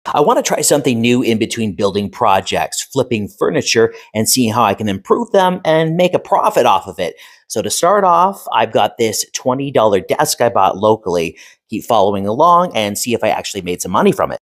I want to try something new in between building projects, flipping furniture, and seeing how I can improve them and make a profit off of it. So, to start off, I've got this $20 desk I bought locally. Keep following along and see if I actually made some money from it.